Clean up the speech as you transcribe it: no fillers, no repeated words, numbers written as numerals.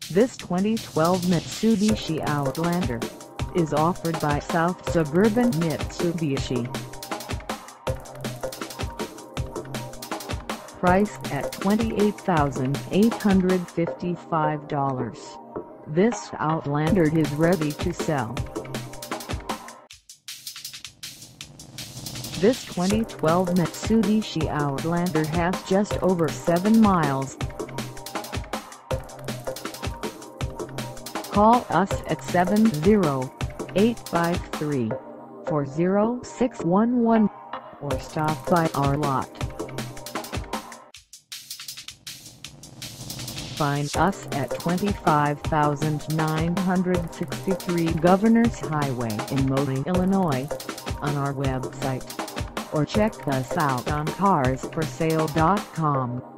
This 2012 Mitsubishi Outlander is offered by South Suburban Mitsubishi. Priced at $28,855. This Outlander is ready to sell. This 2012 Mitsubishi Outlander has just over 7 miles. Call us at 70853-40611 or stop by our lot. Find us at 25,963 Governors Highway in MONEE, Illinois, on our website, or check us out on carsforsale.com.